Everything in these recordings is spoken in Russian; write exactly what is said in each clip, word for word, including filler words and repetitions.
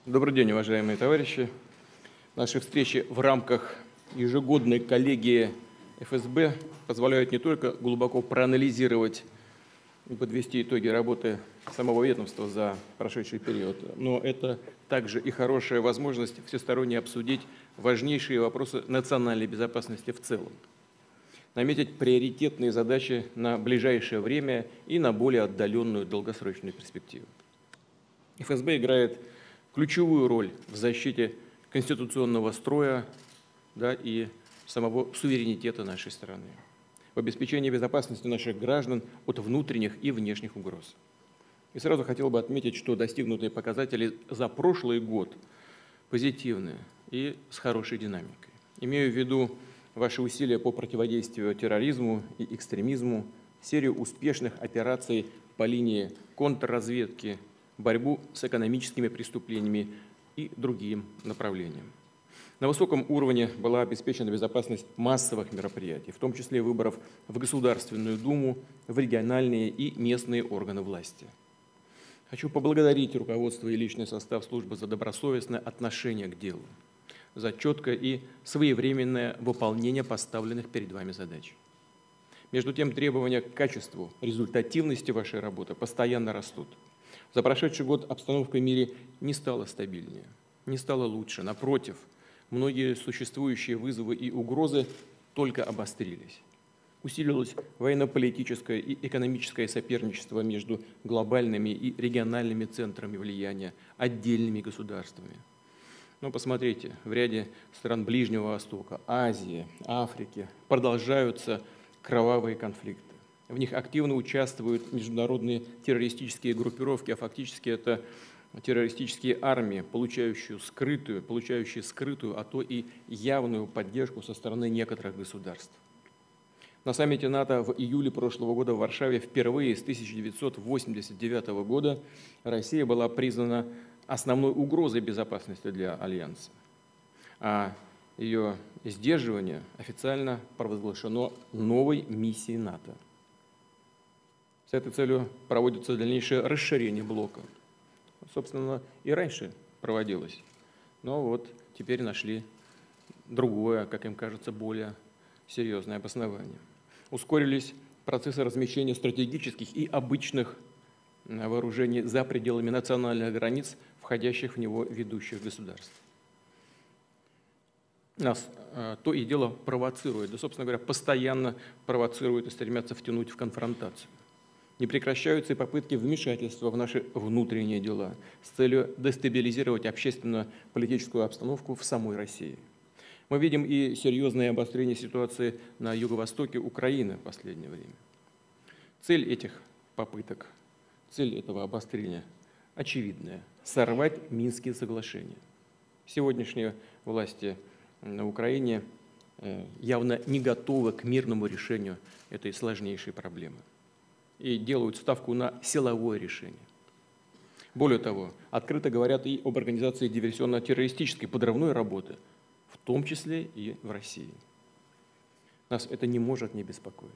Добрый день, уважаемые товарищи. Наши встречи в рамках ежегодной коллегии эф эс бэ позволяют не только глубоко проанализировать и подвести итоги работы самого ведомства за прошедший период, но это также и хорошая возможность всесторонне обсудить важнейшие вопросы национальной безопасности в целом, наметить приоритетные задачи на ближайшее время и на более отдаленную долгосрочную перспективу. эф эс бэ играет ключевую роль в защите конституционного строя, да, и самого суверенитета нашей страны, в обеспечении безопасности наших граждан от внутренних и внешних угроз. И сразу хотел бы отметить, что достигнутые показатели за прошлый год позитивны и с хорошей динамикой. Имею в виду ваши усилия по противодействию терроризму и экстремизму, серию успешных операций по линии контрразведки, борьбу с экономическими преступлениями и другим направлениям. На высоком уровне была обеспечена безопасность массовых мероприятий, в том числе выборов в Государственную Думу, в региональные и местные органы власти. Хочу поблагодарить руководство и личный состав службы за добросовестное отношение к делу, за четкое и своевременное выполнение поставленных перед вами задач. Между тем, требования к качеству, результативности вашей работы постоянно растут. За прошедший год обстановка в мире не стала стабильнее, не стала лучше. Напротив, многие существующие вызовы и угрозы только обострились. Усилилось военно-политическое и экономическое соперничество между глобальными и региональными центрами влияния, отдельными государствами. Но посмотрите, в ряде стран Ближнего Востока, Азии, Африки продолжаются кровавые конфликты. В них активно участвуют международные террористические группировки, а фактически это террористические армии, получающие скрытую, получающие скрытую, а то и явную поддержку со стороны некоторых государств. На саммите НАТО в июле прошлого года в Варшаве впервые с тысяча девятьсот восемьдесят девятого года Россия была признана основной угрозой безопасности для Альянса, а ее сдерживание официально провозглашено новой миссией НАТО. С этой целью проводится дальнейшее расширение блока. Собственно, и раньше проводилось, но вот теперь нашли другое, как им кажется, более серьезное обоснование. Ускорились процессы размещения стратегических и обычных вооружений за пределами национальных границ, входящих в него ведущих государств. Нас э, то и дело провоцирует, да, собственно говоря, постоянно провоцируют и стремятся втянуть в конфронтацию. Не прекращаются и попытки вмешательства в наши внутренние дела с целью дестабилизировать общественно-политическую обстановку в самой России. Мы видим и серьезное обострение ситуации на юго-востоке Украины в последнее время. Цель этих попыток, цель этого обострения очевидная – сорвать Минские соглашения. Сегодняшние власти на Украине явно не готовы к мирному решению этой сложнейшей проблемы и делают ставку на силовое решение. Более того, открыто говорят и об организации диверсионно-террористической подрывной работы, в том числе и в России. Нас это не может не беспокоить.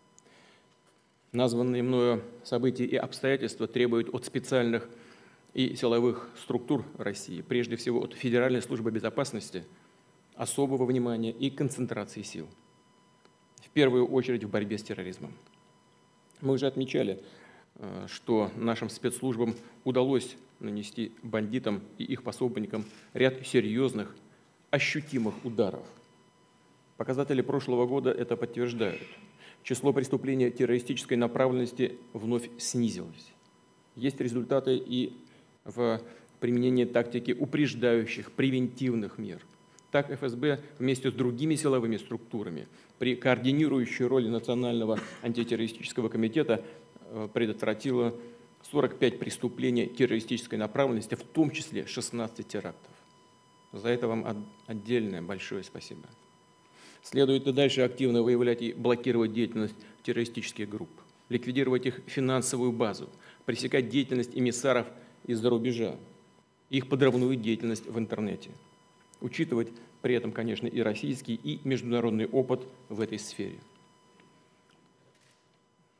Названные мною события и обстоятельства требуют от специальных и силовых структур России, прежде всего от Федеральной службы безопасности, особого внимания и концентрации сил, в первую очередь в борьбе с терроризмом. Мы уже отмечали, что нашим спецслужбам удалось нанести бандитам и их пособникам ряд серьезных, ощутимых ударов. Показатели прошлого года это подтверждают. Число преступлений террористической направленности вновь снизилось. Есть результаты и в применении тактики упреждающих, превентивных мер. Так эф эс бэ вместе с другими силовыми структурами при координирующей роли Национального антитеррористического комитета предотвратила сорок пять преступлений террористической направленности, в том числе шестнадцать терактов. За это вам отдельное большое спасибо. Следует и дальше активно выявлять и блокировать деятельность террористических групп, ликвидировать их финансовую базу, пресекать деятельность эмиссаров из-за рубежа, их подрывную деятельность в интернете. Учитывать при этом, конечно, и российский, и международный опыт в этой сфере.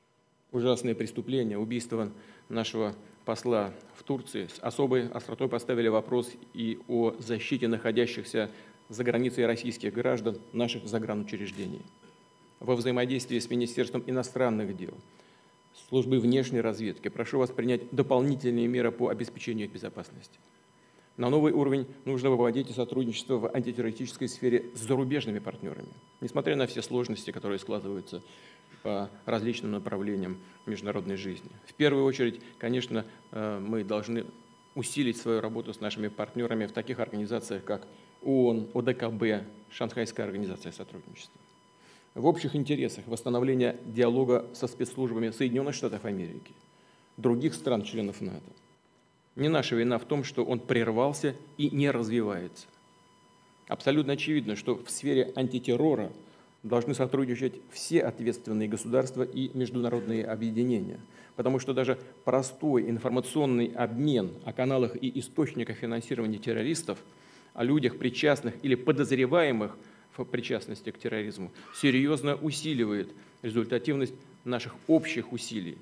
ужасные преступления, убийство нашего посла в Турции, с особой остротой поставили вопрос и о защите находящихся за границей российских граждан наших загранучреждений. Во взаимодействии с Министерством иностранных дел, службой внешней разведки прошу вас принять дополнительные меры по обеспечению их безопасности. На новый уровень нужно выводить и сотрудничество в антитеррористической сфере с зарубежными партнерами, несмотря на все сложности, которые складываются по различным направлениям международной жизни. В первую очередь, конечно, мы должны усилить свою работу с нашими партнерами в таких организациях, как ООН, О Д К Б, Шанхайская организация сотрудничества. В общих интересах восстановления диалога со спецслужбами Соединенных Штатов Америки, других стран-членов НАТО. Не наша вина в том, что он прервался и не развивается. Абсолютно очевидно, что в сфере антитеррора должны сотрудничать все ответственные государства и международные объединения, потому что даже простой информационный обмен о каналах и источниках финансирования террористов, о людях, причастных или подозреваемых в причастности к терроризму, серьезно усиливает результативность наших общих усилий.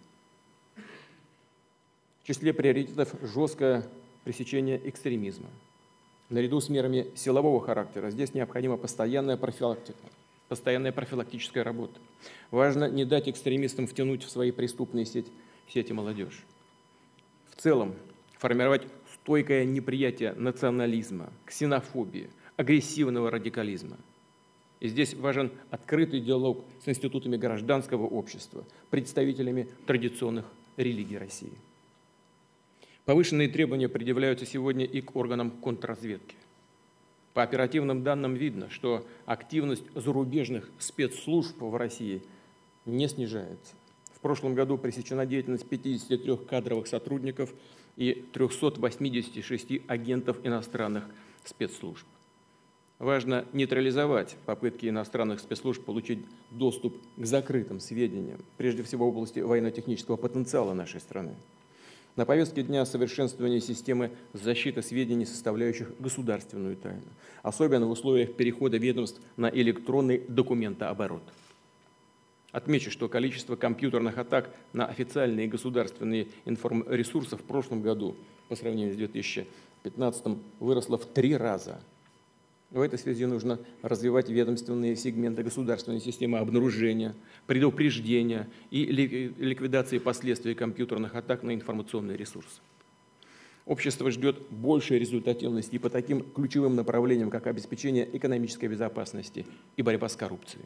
В числе приоритетов жесткое пресечение экстремизма. Наряду с мерами силового характера здесь необходима постоянная профилактика, постоянная профилактическая работа. Важно не дать экстремистам втянуть в свои преступные сети, сети молодежь. В целом, формировать стойкое неприятие национализма, ксенофобии, агрессивного радикализма. И здесь важен открытый диалог с институтами гражданского общества, представителями традиционных религий России. Повышенные требования предъявляются сегодня и к органам контрразведки. По оперативным данным видно, что активность зарубежных спецслужб в России не снижается. В прошлом году пресечена деятельность пятидесяти трёх кадровых сотрудников и трёхсот восьмидесяти шести агентов иностранных спецслужб. Важно нейтрализовать попытки иностранных спецслужб получить доступ к закрытым сведениям, прежде всего в области военно-технического потенциала нашей страны. На повестке дня совершенствование системы защиты сведений, составляющих государственную тайну, особенно в условиях перехода ведомств на электронный документооборот. Отмечу, что количество компьютерных атак на официальные государственные информресурсы в прошлом году по сравнению с две тысячи пятнадцатым выросло в три раза. В этой связи нужно развивать ведомственные сегменты государственной системы обнаружения, предупреждения и ликвидации последствий компьютерных атак на информационные ресурсы. Общество ждет большей результативности и по таким ключевым направлениям, как обеспечение экономической безопасности и борьба с коррупцией.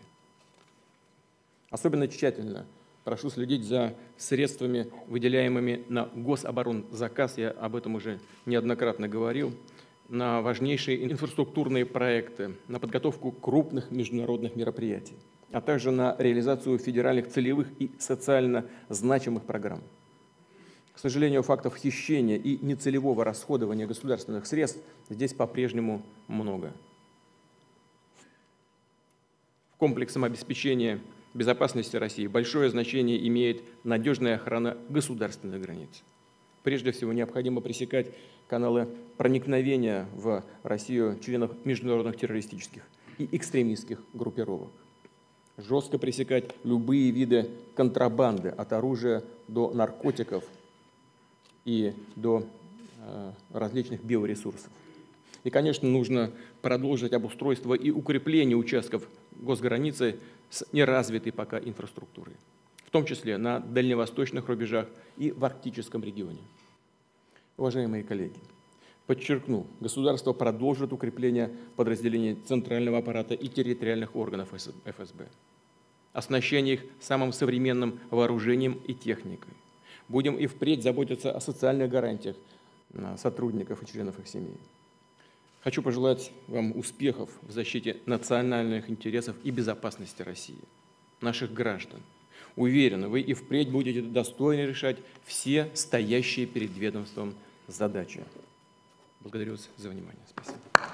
Особенно тщательно прошу следить за средствами, выделяемыми на гособоронзаказ, я об этом уже неоднократно говорил, на важнейшие инфраструктурные проекты, на подготовку крупных международных мероприятий, а также на реализацию федеральных целевых и социально значимых программ. К сожалению, фактов хищения и нецелевого расходования государственных средств здесь по-прежнему много. В комплексном обеспечении безопасности России большое значение имеет надежная охрана государственных границ. Прежде всего, необходимо пресекать каналы проникновения в Россию членов международных террористических и экстремистских группировок. Жестко пресекать любые виды контрабанды, от оружия до наркотиков и до э, различных биоресурсов. И, конечно, нужно продолжить обустройство и укрепление участков госграницы с неразвитой пока инфраструктурой, в том числе на дальневосточных рубежах и в арктическом регионе. Уважаемые коллеги, подчеркну, государство продолжит укрепление подразделений центрального аппарата и территориальных органов Эф Эс Бэ, оснащение их самым современным вооружением и техникой. Будем и впредь заботиться о социальных гарантиях сотрудников и членов их семей. Хочу пожелать вам успехов в защите национальных интересов и безопасности России, наших граждан. Уверен, вы и впредь будете достойно решать все стоящие перед ведомством задачи. Благодарю вас за внимание. Спасибо.